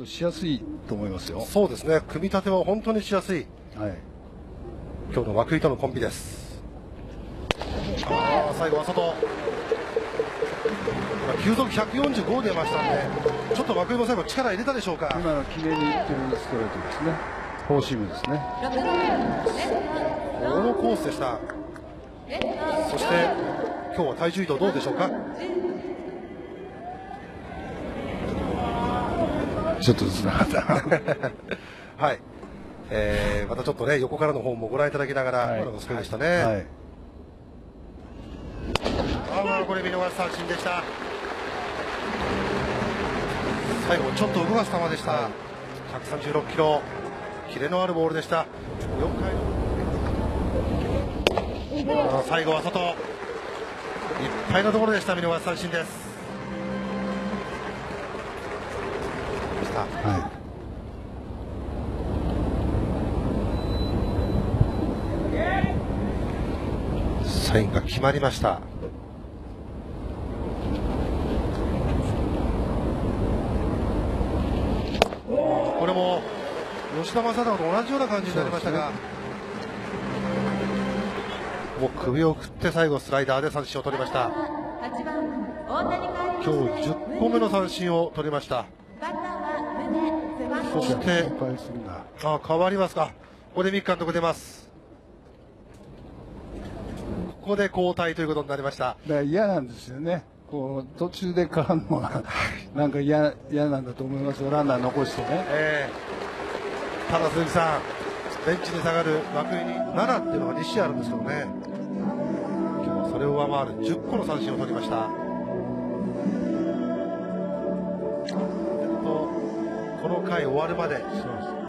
としやすいと思いますよ。 そうですね、組み立ては本当にしやすい、 はい、 今日の涌井とのコンビです。最後は外、球速145出ましたんで、ちょっと涌井も最後力入れたでしょうか。 今の決めにいってるストレートですね。フォーシームですね。 このコースでした。そして今日は体重移動どうでしょうか。 ちょっとずつなかったはい、またちょっとね、横からの方もご覧いただきながら、 はい、 今のが好きでしたね。 はい、 これ見逃し三振でした。最後ちょっと動かす球でした、はい、136キロ、キレのあるボールでした。4回最後は外いっぱいのところでした。見逃し三振です。 はい、 サインが決まりました。これも吉田正尚と同じような感じになりましたが、もう首を振って最後スライダーで三振を取りました。今日10個目の三振を取りました。そして変わりますか。ここで三木監督出ます。ここで交代ということになりました。 だから嫌なんですよね、こう途中で変わるのはなんか嫌なんだと思いますよ、ランナー残してね。 ただ鈴木さん、ベンチに下がる涌井に7っていうのが2試合あるんですけどね、今日はそれを上回る10個の三振を取りました。この回終わるまで